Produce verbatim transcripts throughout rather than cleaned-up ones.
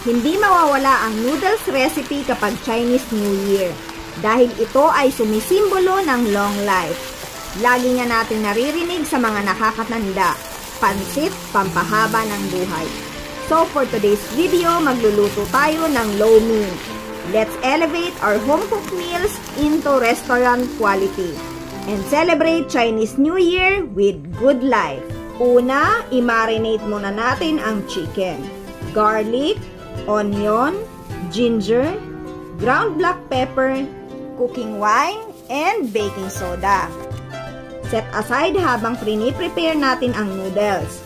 Hindi mawawala ang noodles recipe kapag Chinese New Year dahil ito ay sumisimbolo ng long life. Lagi nga natin naririnig sa mga nakakatanda, pansit, pampahaba ng buhay. So for today's video, magluluto tayo ng lo mein. Let's elevate our home-cooked meals into restaurant quality and celebrate Chinese New Year with good life. Una, i-marinate muna natin ang chicken. Garlic, onion, ginger, ground black pepper, cooking wine, and baking soda. Set aside habang pre-prepare natin ang noodles.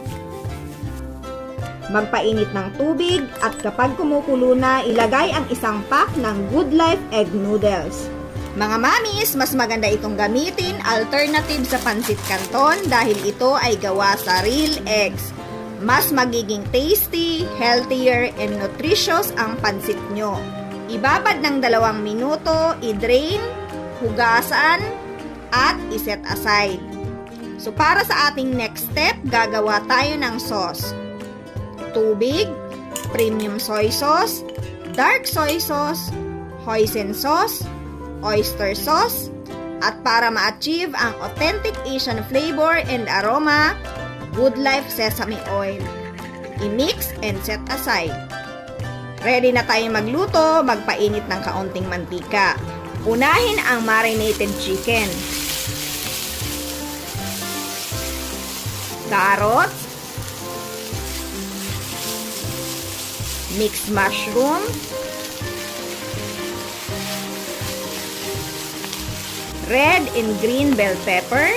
Magpainit ng tubig at kapag kumukulo na, ilagay ang isang pack ng Good Life Egg Noodles. Mga mamis, mas maganda itong gamitin alternative sa pansit canton dahil ito ay gawa sa real eggs. Mas magiging tasty, healthier, and nutritious ang pansit nyo. Ibabad ng dalawang minuto, i-drain, hugasan, at iset aside. So para sa ating next step, gagawa tayo ng sauce. Tubig, premium soy sauce, dark soy sauce, hoisin sauce, oyster sauce, at para ma-achieve ang authentic Asian flavor and aroma, Good Life sesame oil. I-mix and set aside. Ready na tayo magluto, magpainit ng kaunting mantika. Unahin ang marinated chicken. Carrots, mixed mushroom, red and green bell pepper,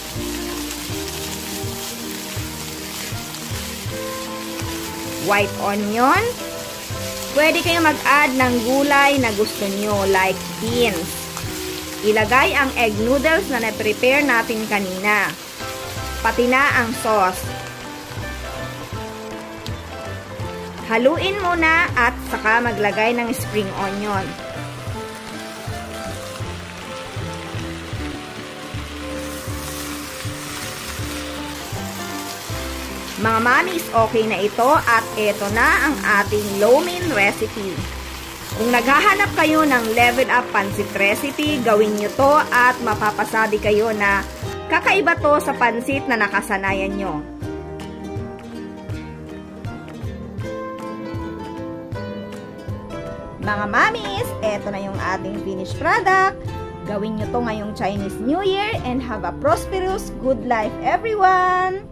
white onion. Pwede kayo mag-add ng gulay na gusto nyo like beans. Ilagay ang egg noodles na na-prepare natin kanina. Pati na ang sauce. Haluin muna at saka maglagay ng spring onion. Mga mamis, okay na ito at ito na ang ating lo mein recipe. Kung naghahanap kayo ng level up pansit recipe, gawin nyo to at mapapasabi kayo na kakaiba to sa pansit na nakasanayan nyo. Mga mamis, eto na yung ating finished product. Gawin nyo to ngayong Chinese New Year and have a prosperous good life everyone!